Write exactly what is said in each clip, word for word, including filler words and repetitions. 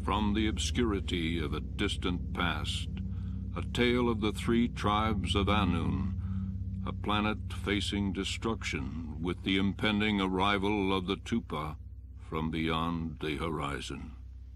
From the obscurity of a distant past, a tale of the three tribes of Anun, a planet facing destruction with the impending arrival of the Tupa from beyond the horizon.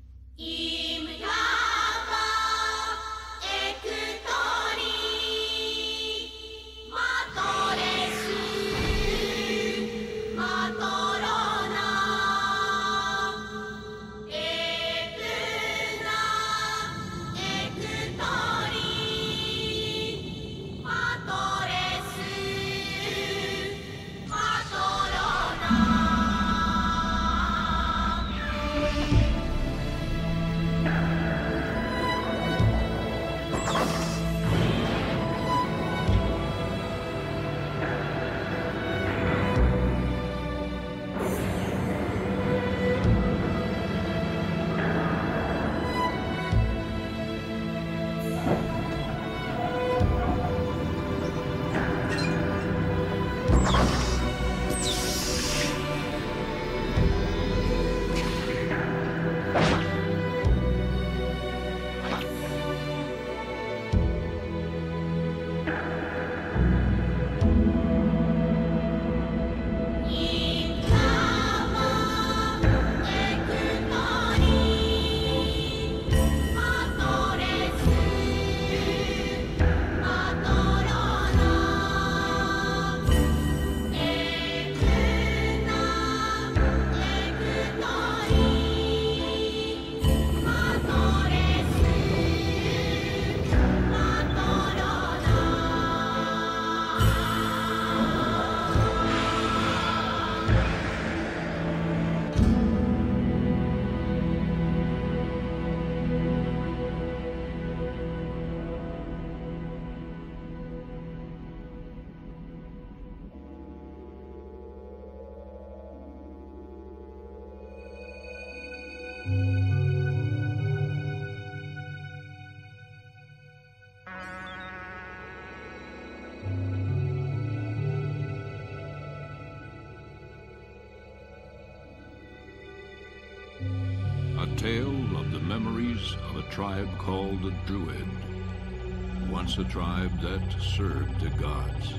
A tale of the memories of a tribe called the Druid, once a tribe that served the gods.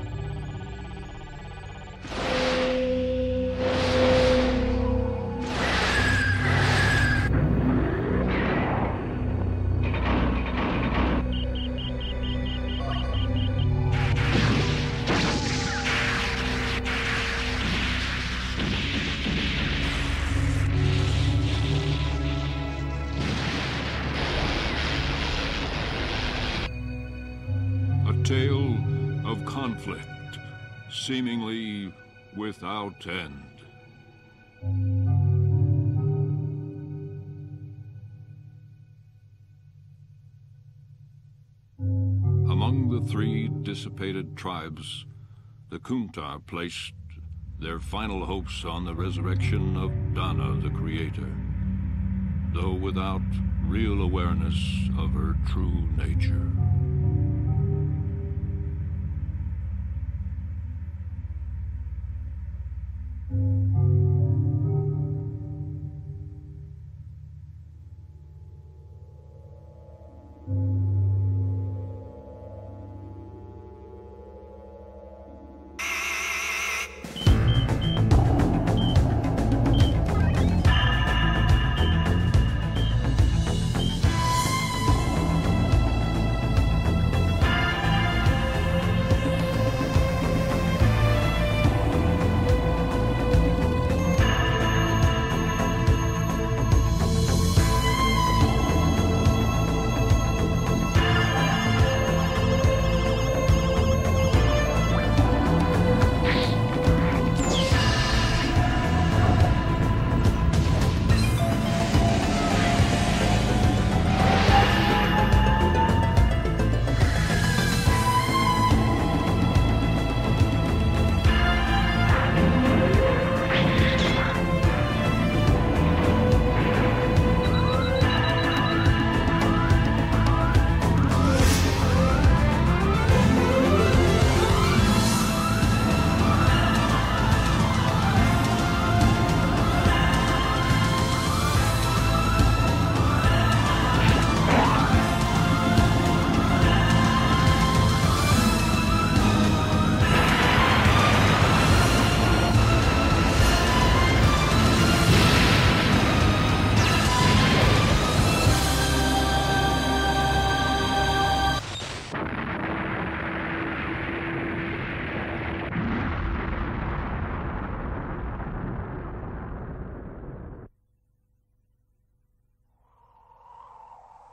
Tale of conflict, seemingly without end. Among the three dissipated tribes, the Kunta placed their final hopes on the resurrection of Dana, the Creator, though without real awareness of her true nature.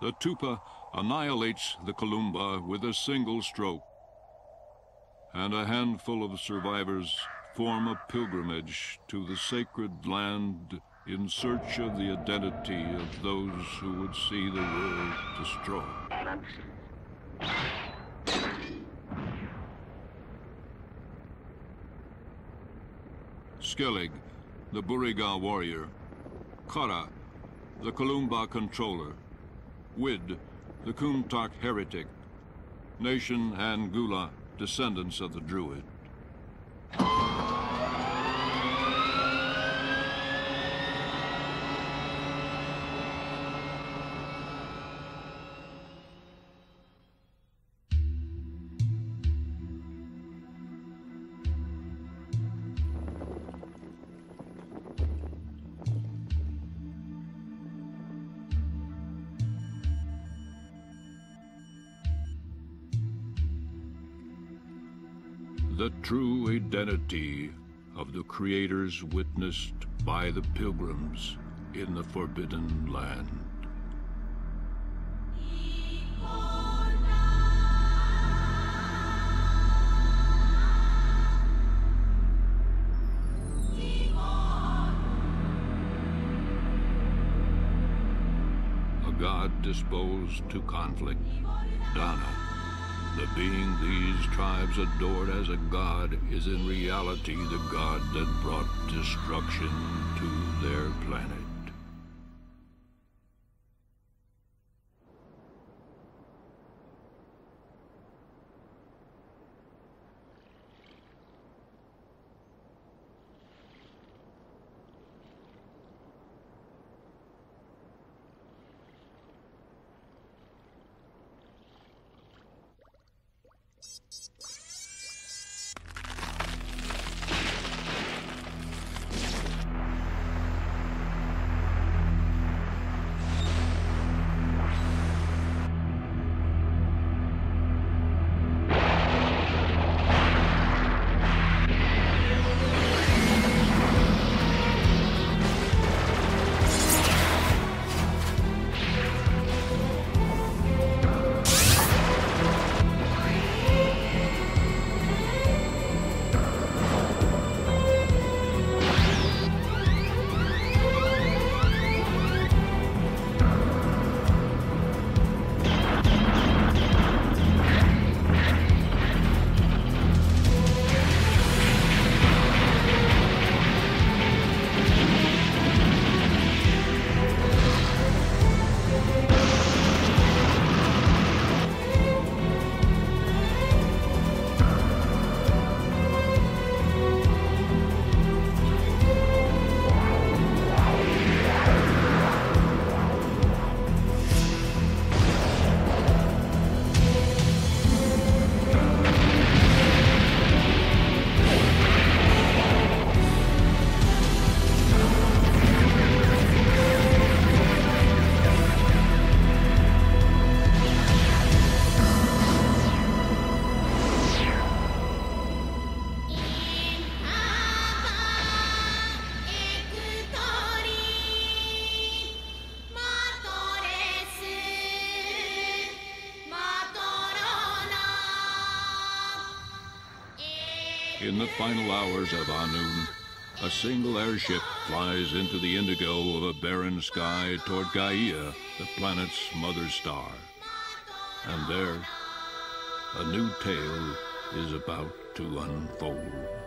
The Tupa annihilates the Kolumba with a single stroke, and a handful of survivors form a pilgrimage to the sacred land in search of the identity of those who would see the world destroyed. Skellig, the Buriga warrior. Kara, the Kolumba controller. Wid, the Kumtak heretic. Nation and Gula, descendants of the Druid. The true identity of the creators witnessed by the pilgrims in the Forbidden Land. A god disposed to conflict, Dana. The being these tribes adored as a god is in reality the god that brought destruction to their planet. In the final hours of Anun, a single airship flies into the indigo of a barren sky toward Gaia, the planet's mother star. And there, a new tale is about to unfold.